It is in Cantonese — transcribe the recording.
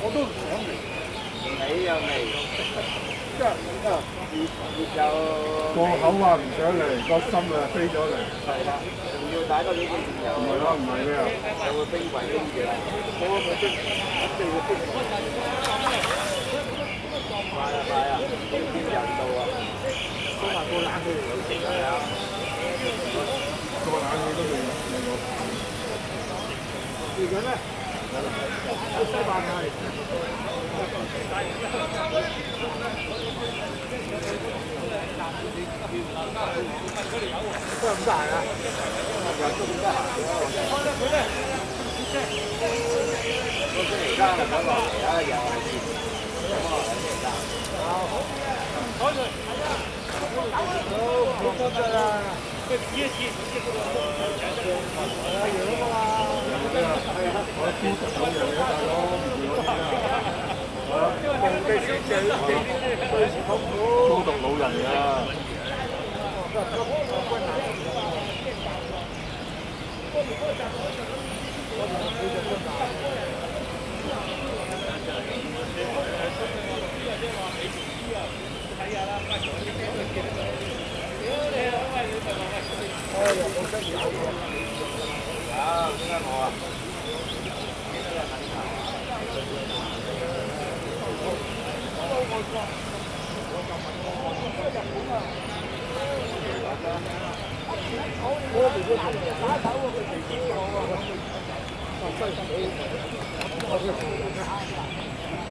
都想嚟， 你又未， 即係又個口話唔想嚟，個心啊飛咗嚟。 係啦，仲要打多幾個電郵， 唔係咯，唔係咩啊？ 就會冰櫃冰住啦。 我咪冰，一定要冰。 快啊快啊，冬天人到啊， 都話個冷氣嚟有食係啊， 個冷氣都未有。嚟緊咩？西班牙嚟。都係咁大啊！ 又都咁得閒嘅。個星期三就咁落嚟啦，又係節，咁啊星期三。 好多隻啦！係啊，養㗎嘛。係啊，我堅持嗰樣嘢大佬，唔掂我哋啊！係啊，皇帝小姐對時痛苦，孤獨老人啊！ 啊，點解冇啊？ 我哋